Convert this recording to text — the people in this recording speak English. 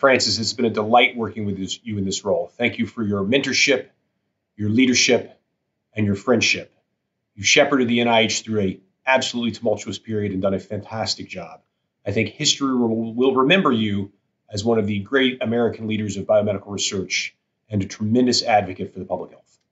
Francis, it's been a delight working with you in this role. Thank you for your mentorship, your leadership, and your friendship. You shepherded the NIH through a absolutely tumultuous period and done a fantastic job. I think history will remember you as one of the great American leaders of biomedical research and a tremendous advocate for the public health.